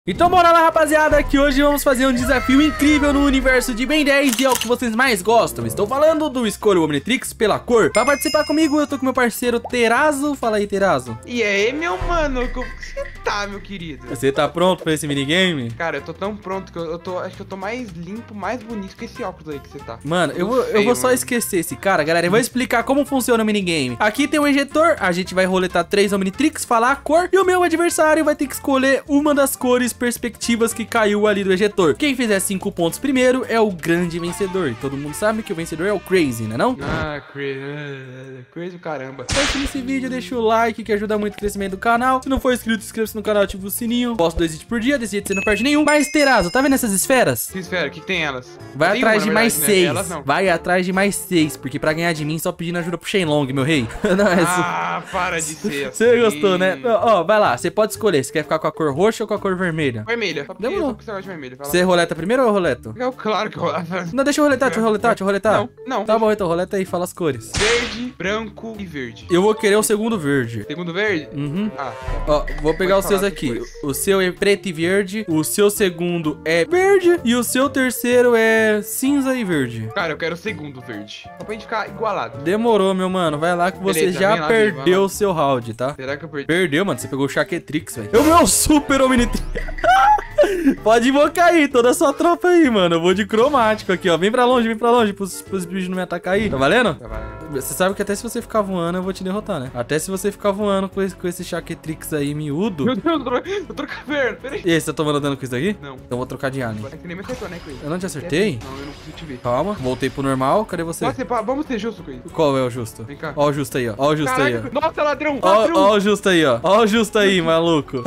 Então bora lá, rapaziada, que hoje vamos fazer um desafio incrível no universo de Ben 10 e é o que vocês mais gostam. Estou falando do Escolha o Omnitrix pela cor. Pra participar comigo, eu tô com meu parceiro Terazo. Fala aí, Terazo. E aí, meu mano, como que você tá, meu querido? Você tá pronto pra esse minigame? Cara, eu tô tão pronto que acho que eu tô mais limpo, mais bonito que esse óculos aí que você tá. Mano, eu vou só esquecer esse cara, galera. Eu vou explicar como funciona o minigame. Aqui tem um ejetor, a gente vai roletar 3 Omnitrix, falar a cor, e o meu adversário vai ter que escolher uma das cores perspectivas que caiu ali do ejetor. Quem fizer 5 pontos primeiro é o grande vencedor. E todo mundo sabe que o vencedor é o Crazy, né não? Ah, Crazy caramba. Curte nesse vídeo, deixa o like que ajuda muito o crescimento do canal. Se não for inscrito, inscreva-se no canal, ativa o sininho. Posto 2 vídeos por dia, desse jeito você não perde nenhum. Mas, Terazo, tá vendo essas esferas? Que esfera? O que tem elas? Vai Tem atrás uma, de na mais verdade, 6. né? Elas não. Vai atrás de mais 6, porque pra ganhar de mim só pedindo ajuda pro Shenlong, meu rei. Não é isso. Ah, para de ser assim. Você gostou, né? Ó, vai lá, você pode escolher. Você quer ficar com a cor roxa ou com a cor vermelha? Vermelha. Só porque Demorou. você gosta de vermelho. Vai lá. Você roleta primeiro ou eu roleto? Claro que eu rolava. Não, deixa eu roletar, deixa eu roletar. Não. Tá bom, então roleta aí, fala as cores. Verde, branco e verde. Eu vou querer o segundo verde. Segundo verde? Uhum. Ah, Ó, vou pegar os Pode seus falar aqui. depois. O seu é preto e verde, o seu segundo é verde e o seu terceiro é cinza e verde. cara, eu quero o segundo verde. Só pra gente ficar igualado. Demorou, meu mano. Vai lá que você Beleza, já vem lá, vai perdeu lá. o seu round, tá? Será que eu perdi? Perdeu, mano. Você pegou o Chaquetrix, velho. É o meu super Omnitrix. Pode invocar aí toda a sua tropa aí, mano. Eu vou de cromático aqui, ó. Vem pra longe, pros bichos não me atacar aí. Tá valendo? Tá valendo. Você sabe que até se você ficar voando, eu vou te derrotar, né? Até se você ficar voando com esse Chaquetrix aí miúdo. Meu Deus, eu tô caverna. Peraí. E aí, você tá tomando dano com isso daqui? Não. Então eu vou trocar de alien. É que nem me acertou, né, Chris? Eu não te acertei? Não, eu não consigo te ver. Calma, voltei pro normal. Cadê você? Nossa, vamos ser justos, Chris. Qual é o justo? Vem cá. Ó o justo aí, ó. Ó o justo aí, ó. Caraca, nossa, ladrão, Ó, ladrão. ó o justo aí, ó. Ó o justo aí, maluco.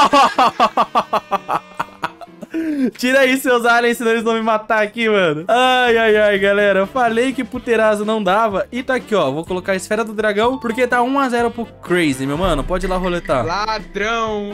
Tira aí seus aliens, senão eles vão me matar aqui, mano. Ai, galera. Eu falei que pro Terazo não dava. E tá aqui, ó. Vou colocar a esfera do dragão, porque tá 1 a 0 pro Crazy, meu mano. Pode ir lá roletar. Ladrão.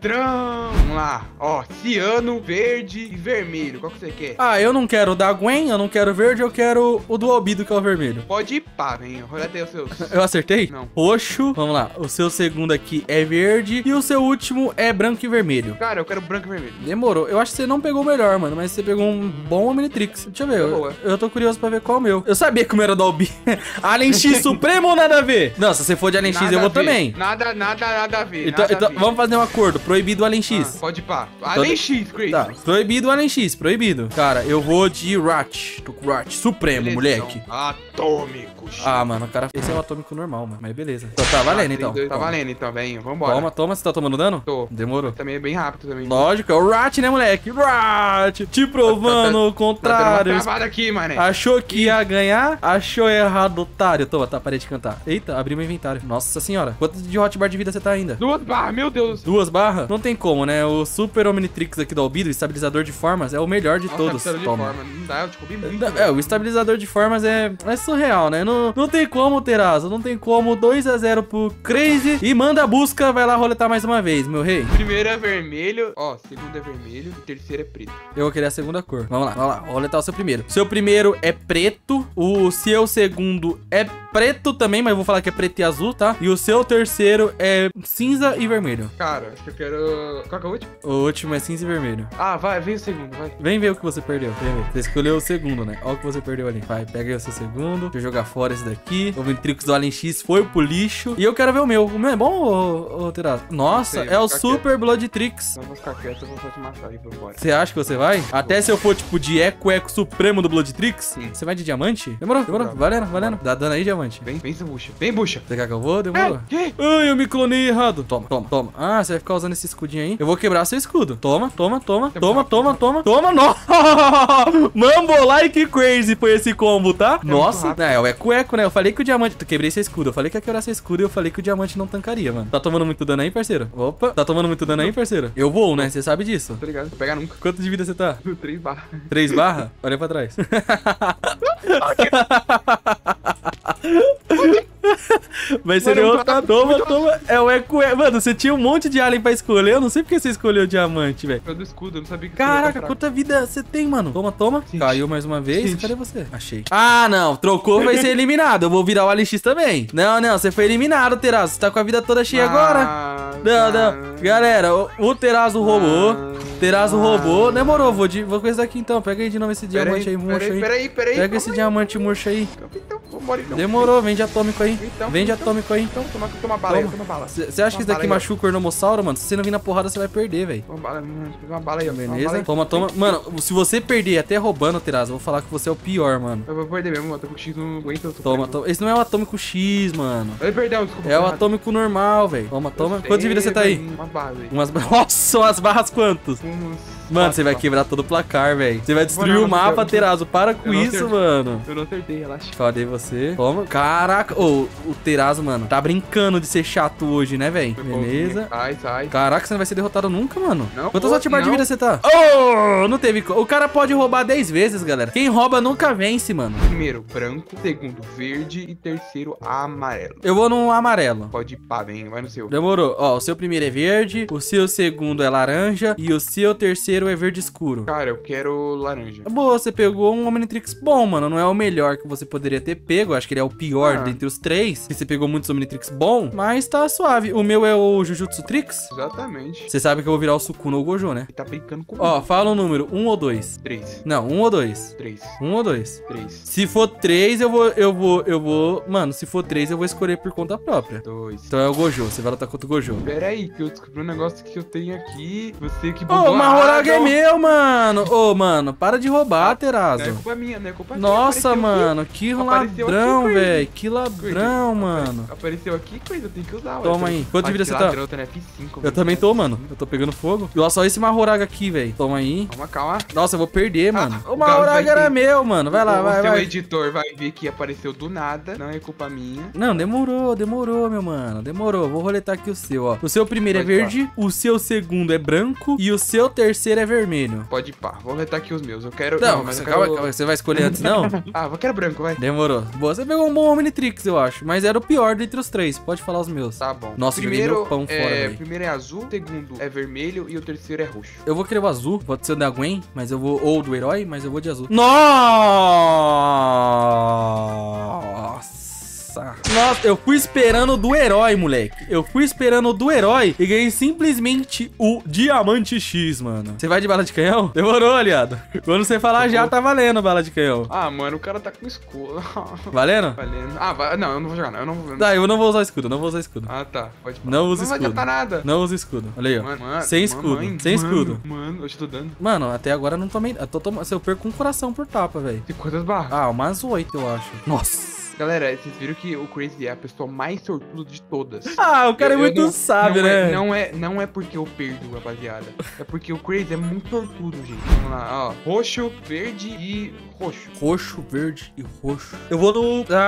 Vamos lá. Ó, ciano, verde e vermelho. Qual que você quer? Ah, eu não quero o da Gwen, eu não quero o verde, eu quero o do Albedo, que é o vermelho. Pode ir pá, vem. Roleta aí os seus. Eu acertei? Não. Roxo. Vamos lá. O seu segundo aqui é verde. E o seu último é branco e vermelho. Cara, eu quero branco e vermelho. Demorou. Eu acho que você não pegou o melhor, mano. Mas você pegou um bom Omnitrix. Deixa eu ver. Boa. Eu tô curioso pra ver qual é o meu. Eu sabia que o meu era do Albi. Alien X Supremo ou nada a ver? Não, se você for de Alien X, Nada eu vou a ver. também. Nada a ver. Então, nada a ver. vamos fazer um acordo. Proibido o Alien X. Pode ir pá. Além X, Chris. Tá, proibido o Alien X, proibido. Cara, eu vou de Rat. Tô com Rat Supremo, Beleza, moleque. então. Atômicos. Ah, mano, o cara. Esse é o atômico normal, mano. Mas beleza. Então, tá valendo, então. Tá valendo, então, vem. Vambora. Toma. Você tá tomando dano? Tô. Demorou. Também é bem rápido também. Lógico, é o Rat, né, moleque? Rat! Te provando o Tá contrário. dando uma travada aqui, mané. Achou que ia ganhar? Achou errado, otário. Toma, tá, parei de cantar. Eita, abri meu inventário. Nossa senhora. Quanto de hotbar de vida você tá ainda? 2 barras, meu Deus. 2 barras? Não tem como, né? O Super Omnitrix aqui do Albedo, estabilizador de formas, é o melhor de Nossa, todos. de Toma. forma. Não dá, eu descobri muito. É, o estabilizador de formas é surreal, né? Não tem como, Terazo. Não tem como. 2 a 0 pro Crazy. E manda a busca. Vai lá roletar mais uma vez, meu rei. Primeiro é vermelho, ó, segundo é vermelho e terceiro é preto. Eu vou querer a segunda cor. Vamos lá. Vou roletar o seu primeiro. Seu primeiro é preto. O seu segundo é preto também, mas eu vou falar que é preto e azul, tá? E o seu terceiro é cinza e vermelho. Cara, acho que eu quero... Qual que é o último? O último é cinza e vermelho. Ah, vai, vem o segundo, vai. Vem ver o que você perdeu. Vem ver. Você escolheu o segundo, né? Olha o que você perdeu ali. Vai, pega aí o seu segundo. Deixa eu jogar fora esse daqui. O Omnitrix do Alien X foi pro lixo. E eu quero ver o meu. O meu é bom, ô Terazo? Nossa, Sei, é o vou ficar Super Bloodtrix. Não vou ficar quieto, eu vou só te matar aí, vambora. Você acha que você vai? Até se eu for, tipo, de Eco Supremo do Bloodtrix? Sim. Você vai de diamante? Demorou. Valendo. Dá dano aí, diamante. Vem, bucha. Vem, bucha. Você quer que eu vou? Demorou. Que? Ai, eu me clonei errado. Toma. Ah, você vai ficar usando esse escudinho aí. Eu vou quebrar seu escudo. Toma. Nossa! Mambo like crazy foi esse combo, tá? Nossa. É o Eco, né? Eu falei que o diamante... Eu quebrei seu escudo. Eu falei que ia quebrar seu escudo e eu falei que o diamante não tancaria, mano. Tá tomando muito dano aí, parceiro? Opa. Tá tomando muito dano aí, parceiro? Eu vou, né? Você sabe disso. Tô ligado, vou pegar nunca. Quanto de vida você tá? 3 barras. 3 barras? Olha pra trás. Vai ser Mano, outra toma. É o Eco. Mano, você tinha um monte de alien pra escolher. Eu não sei porque você escolheu o diamante, velho. Eu do escudo, eu não sabia que Caraca, quanta vida você tem, mano? Toma. Gente. Caiu mais uma vez. Gente. Cadê você? Achei. Ah, não. Trocou, vai ser eliminado. Eu vou virar o ALX também. Não, você foi eliminado, Terazo. Você tá com a vida toda cheia agora. Não. Galera, o Terazo roubou. Terazo roubou. Demorou, vou com esse daqui então. Pega aí de novo esse diamante aí murcho aí. Peraí. Pega esse diamante murcho aí. Então, vambora então. Demorou, vende atômico aí. Então, Vende atômico aí. Então, toma bala aí, toma bala. Você acha que isso daqui machuca o Ornomossauro, mano? Se você não vir na porrada, você vai perder, velho. Toma bala, uma bala aí, ó. Beleza? Toma. Mano, se você perder até roubando, Terazo, eu vou falar que você é o pior, mano. Eu vou perder mesmo, o atômico X não aguenta. Toma. Esse não é o atômico X, mano. Perdão, desculpa. É o atômico normal, velho. Toma. Quantas vidas você tá aí? Uma barra aí. Nossa, umas barras quantos? Mano, você vai quebrar todo o placar, velho. Você vai destruir o mapa, Terazo. Para com isso, mano. Eu não acertei, relaxa. Cadê você? Toma. Caraca. Ô, o Terazo, mano, tá brincando de ser chato hoje, né, velho? Beleza. Sai. Caraca, você não vai ser derrotado nunca, mano. Não, Quantas hotbar de vida você tá? Oh, não teve. O cara pode roubar 10 vezes, galera. Quem rouba nunca vence, mano. Primeiro, branco. Segundo, verde. E terceiro, amarelo. Eu vou no amarelo. Pode ir pá, vem. Vai no seu. Demorou. Ó, o seu primeiro é verde. O seu segundo é laranja. E o seu terceiro é verde escuro. Cara, eu quero laranja. Boa, você pegou um Omnitrix bom, mano. Não é o melhor que você poderia ter pego. Acho que ele é o pior dentre os três. Você pegou muitos Omnitrix bom, mas tá suave. O meu é o Jujutsu Trix. Exatamente. Você sabe que eu vou virar o Sukuna ou o Gojo, né? Ele tá brincando comigo. Ó, fala um número. 1 ou 2? 3. Não, 1 ou 2? 3. 1 ou 2? 3. Se for 3, eu vou... Mano, se for 3, eu vou escolher por conta própria. 2. Então é o Gojo. Você vai lutar contra o Gojo. Pera aí, que eu descobri um negócio que eu tenho aqui. Você que Ô, bugou o Mahoraga é meu, mano. Ô, mano, para de roubar, Terazo. Não é culpa minha, não é culpa Nossa, minha. mano, que ladrão, velho. Que ladrão, mano. Apareceu aqui, coisa, eu tenho que usar. Toma aí. Quanto de vida você tá? Eu também tô, mano. Eu tô pegando fogo. E olha só esse Mahoraga aqui, velho. Toma aí. Calma. Nossa, eu vou perder, mano. O Mahoraga era meu, mano. Vai lá, vai. O editor vai ver que apareceu do nada. Não é culpa minha. Não, demorou, meu mano. Demorou. Vou roletar aqui o seu, ó. O seu primeiro é verde, o seu segundo é branco e o seu terceiro é vermelho. Pode ir pá. Vou roletar aqui os meus. Eu quero... Não, mas calma. Você vai escolher antes, não? Eu quero branco, vai. Demorou. Boa, você pegou um bom Omnitrix, eu acho. Mas era o pior dentre os três. Pode falar os meus. Tá bom. Nossa, primeiro, joguei meu pão fora, velho. Primeiro é azul, segundo é vermelho e o terceiro é roxo. Eu vou querer o azul. Pode ser o da Gwen, mas eu vou... Ou do herói, mas eu vou de azul. Nossa, eu fui esperando do herói, moleque. Eu fui esperando do herói e ganhei simplesmente o Diamante X, mano. Você vai de bala de canhão? Demorou, aliado. Quando você falar já, tá valendo bala de canhão. Ah, mano, o cara tá com escudo. Valendo? Não, eu não vou jogar, não. Eu não vou... Tá, eu não vou usar escudo, Ah, tá. Pode falar. Não usa escudo. Não vai adiantar nada. Não usa escudo. Olha aí, ó. Mano, sem escudo. Sem escudo. Mano, eu tô dando. Mano, até agora eu não tomei... Eu perco um coração por tapa, velho. Tem quantas barras? Ah, umas 8, eu acho. Nossa. Galera, vocês viram que o Crazy é a pessoa mais sortuda de todas. Ah, o cara é muito sábio, né? Não é porque eu perdo, rapaziada. É porque o Crazy é muito sortudo, gente. Vamos lá, ó. Roxo, verde e roxo. Roxo, verde e roxo. Eu vou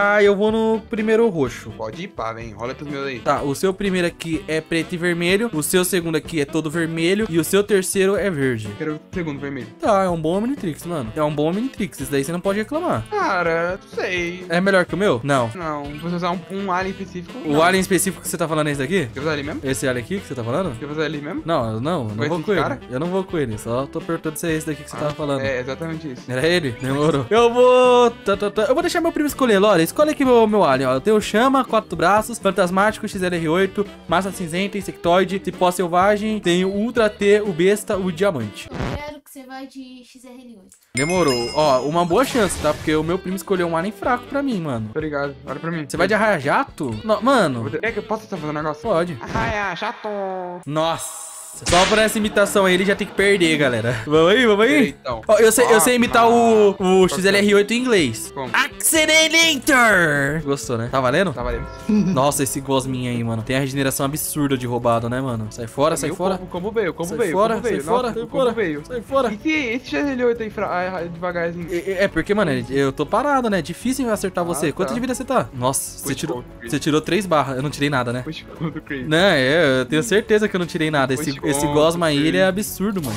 no primeiro roxo. Pode ir, pá, vem. Rola os meus aí. Tá, o seu primeiro aqui é preto e vermelho. O seu segundo aqui é todo vermelho. E o seu terceiro é verde. Quero o segundo vermelho. Tá, é um bom Omnitrix, mano. É um bom Omnitrix. Isso daí você não pode reclamar. Cara, não sei. É melhor que o meu? Não. Não, você usar um alien específico. O alien específico que você tá falando é esse daqui? Quer usar ele mesmo? Esse alien aqui que você tá falando? Quer usar ele mesmo? Não, eu não vou com ele. Cara? Eu não vou com ele. Só tô perguntando se é esse daqui que você tava falando. É, exatamente isso. Era ele? Demorou. Eu vou... Eu vou deixar meu primo escolher, Lore. Escolhe aqui meu alien, ó. Eu tenho Chama, 4 braços, Fantasmático, XLR8, Massa Cinzenta, Insectoide, Cipó Selvagem, tenho Ultra T, o Besta, o Diamante. Eu quero que você vá de XRL8. Demorou. Ó, uma boa chance, tá? Porque o meu primo escolheu um alien fraco pra mim, mano. Obrigado. Olha pra mim. Você vai de Arraia Jato? Não, mano. É que eu posso estar fazendo um negócio? Pode. Arraia Jato. Nossa. Só por essa imitação aí ele já tem que perder, galera. Vamos aí? Então. Ó, eu sei imitar o XLR8 em inglês. Como? Accelerator! Gostou, né? Tá valendo? Tá valendo. Nossa, esse gosminho aí, mano. Tem a regeneração absurda de roubado, né, mano? Sai fora, sai fora. Como veio, como Sai veio. fora, como sai veio. fora, Nossa, sai como fora. veio. Sai fora. E se esse XL8 aí devagarzinho? É porque, mano, eu tô parado, né? Difícil acertar você. Tá. Quanto de vida você tá? Nossa, Foi você tirou 3 barras. Eu não tirei nada, né? Puxa, do Crazy. Não, eu tenho certeza que eu não tirei nada. Esse gosma aí, ele é absurdo, mano.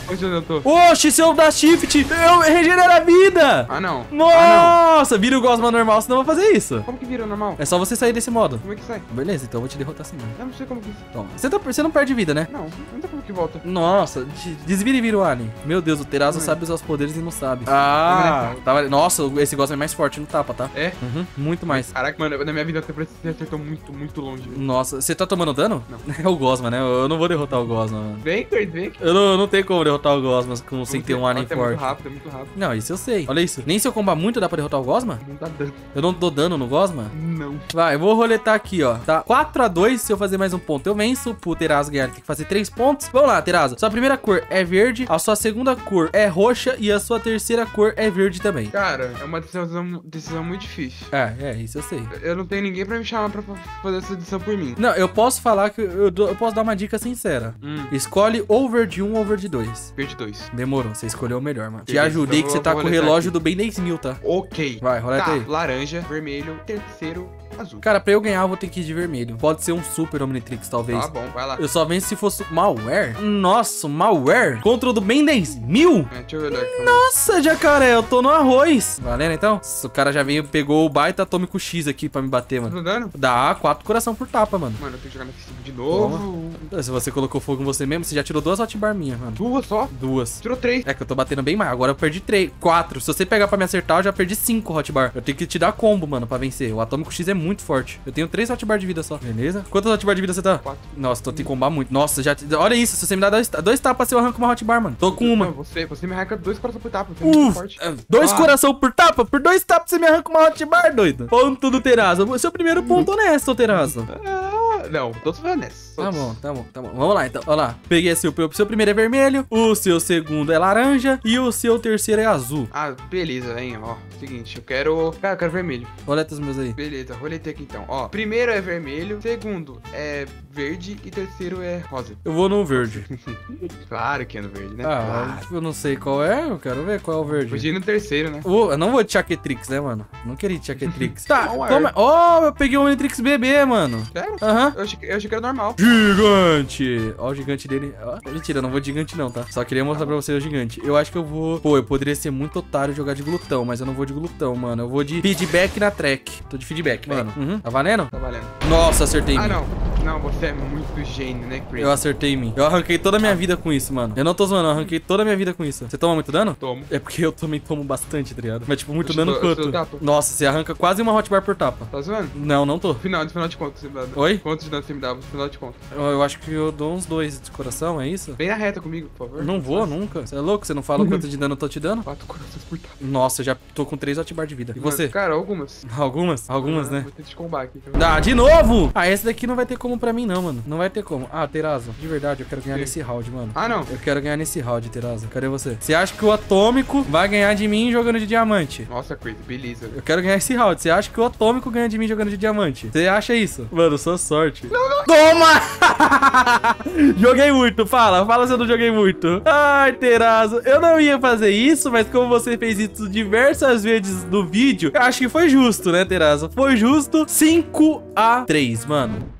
Onde eu tô? Oxi, se eu dar shift, eu regenero a vida. Ah, não. Nossa, vira o Gosma normal, senão eu vou fazer isso. Como que vira normal? É só você sair desse modo. Como é que sai? Beleza, então eu vou te derrotar assim mesmo. Eu não sei como que... Toma. Você não perde vida, né? Não sei como que volta. Nossa, desvira e vira o alien. Meu Deus, o Terazo sabe usar os poderes e não sabe. Ah, nossa, esse Gosma é mais forte no tapa, tá? É? Uhum, muito mais. Caraca, mano, na minha vida você acertou muito, muito longe. Nossa, você tá tomando dano? Não. É o Gosma, né? Eu não vou derrotar o Gosma, mano. Vem, Kurt, vem. Eu não tenho como derrotar o Gosma sem ter um alien É forte. muito rápido. Não, isso eu sei. Olha isso. Nem se eu combar muito dá pra derrotar o Gosma? Não dá dano. Eu não dou dano no Gosma? Não. Vai, eu vou roletar aqui, ó. Tá 4-2, se eu fazer mais um ponto eu venço. Pro Terazo ganhar, tem que fazer 3 pontos. Vamos lá, Terazo. Sua primeira cor é verde, a sua segunda cor é roxa e a sua terceira cor é verde também. Cara, é uma decisão muito difícil. Isso eu sei. Eu não tenho ninguém pra me chamar pra fazer essa decisão por mim. Não, eu posso falar que eu posso dar uma dica sincera. Escolhe ou verde 1 ou verde 2. Verde 2. Demorou, você escolheu o melhor, mano. Te Beleza, ajudei então que você tá eu vou com o roletar relógio aqui. do Ben 10.000, tá? Ok. Vai, roleta aí. Laranja, vermelho, terceiro, azul. Cara, pra eu ganhar eu vou ter que ir de vermelho. Pode ser um super Omnitrix, talvez. Tá bom, vai lá. Eu só venço se fosse malware. Nossa, malware? Contra o do Ben 10.000? Deixa eu ver aqui. Nossa, jacaré, eu tô no arroz. Valendo, então? O cara já veio, pegou o baita atômico X aqui pra me bater, Tá mano. dando? Dá 4 coração por tapa, mano. Mano, eu tenho que jogar nesse de novo. Se você colocou fogo em você mesmo, você já tirou 2 hotbar minhas, mano. 2 só? 2. Tirou 3. É que eu tô batendo bem mais. Agora eu perdi 3, 4. Se você pegar pra me acertar, eu já perdi 5 hotbar. Eu tenho que te dar combo, mano, pra vencer. O atômico X é muito forte. Eu tenho 3 hotbar de vida só. Beleza? Quantas hotbar de vida você tá? 4. Nossa, tô te combar muito. Nossa, já... Olha isso. Se você me dá 2 tapas, eu arranco uma hotbar, mano. Tô com uma. Não, você me arranca 2 corações por tapa. Você é muito forte. 2 coração por tapa? Por 2 tapas você me arranca uma hotbar, doido. Ponto do Terazo. Seu primeiro ponto honesto, Terazo. Não, todos honestos. Tá bom. Vamos lá, então. Olha lá. Peguei assim, o seu primeiro é vermelho, o seu segundo é laranja e o seu terceiro é azul. Ah, beleza, hein, ó. Seguinte, eu quero... Cara, eu quero vermelho. Roleta os meus aí. Beleza, roletei aqui então. Ó, primeiro é vermelho, segundo é verde e terceiro é rosa. Eu vou no verde. Claro que é no verde, né? Ah, eu não sei qual é, eu quero ver qual é o verde. Vou ir no terceiro, né? Eu não vou de Chaketrix, né, mano? Não queria de Chaketrix. Tá, Não é. toma. Ó, eu peguei um Omnitrix bebê, mano. Sério? Aham. Eu achei que era normal. Gigante! Ó o gigante dele. Ó, mentira, eu não vou de gigante não, tá? Só queria mostrar pra você o gigante. Eu acho que eu vou... Pô, eu poderia ser muito otário e jogar de glutão, mas eu não vou de glutão, mano. Eu vou de feedback na track. Tô de feedback, mano. Uhum. Tá valendo? Tá valendo. Nossa, acertei em mim. Não. Não, você é muito gênio, né, Chris? Eu acertei em mim. Eu arranquei toda a minha vida com isso, mano. Eu não tô zoando, eu arranquei toda a minha vida com isso. Você toma muito dano? Tomo. É porque eu também tomo bastante, tá ligado? Mas, tipo, muito Eu dano te dou quanto? tapa. Nossa, você arranca quase uma hotbar por tapa. Tá zoando? Não tô. No final de contas, você me dá. Oi? Quantos de dano você me dá? No final de contas. Eu acho que eu dou uns 2 de coração, é isso? Vem na reta comigo, por favor. Eu não vou nunca. Você é louco? Você não fala o quanto de dano eu tô te dando? 4 corações por tapa. Nossa, eu já tô com 3 hotbar de vida. E você? Mano, cara, algumas. Algumas, né? Vou ter que te combar aqui. Ah, de novo! Ah, esse daqui não vai ter como pra mim, não, mano. Não vai ter como. Ah, Terazo, de verdade, eu quero ganhar nesse round, mano. Ah, não. Eu quero ganhar nesse round, Terazo. Cadê você? Você acha que o Atômico vai ganhar de mim jogando de diamante? Nossa, Chris, beleza. Eu quero ganhar esse round. Você acha que o Atômico ganha de mim jogando de diamante? Você acha isso? Mano, sua sorte. Não. Toma! Joguei muito, fala se eu não joguei muito. Ai, Terazo, eu não ia fazer isso, mas como você fez isso diversas vezes no vídeo, eu acho que foi justo, né, Terazo? Foi justo. 5-3, mano.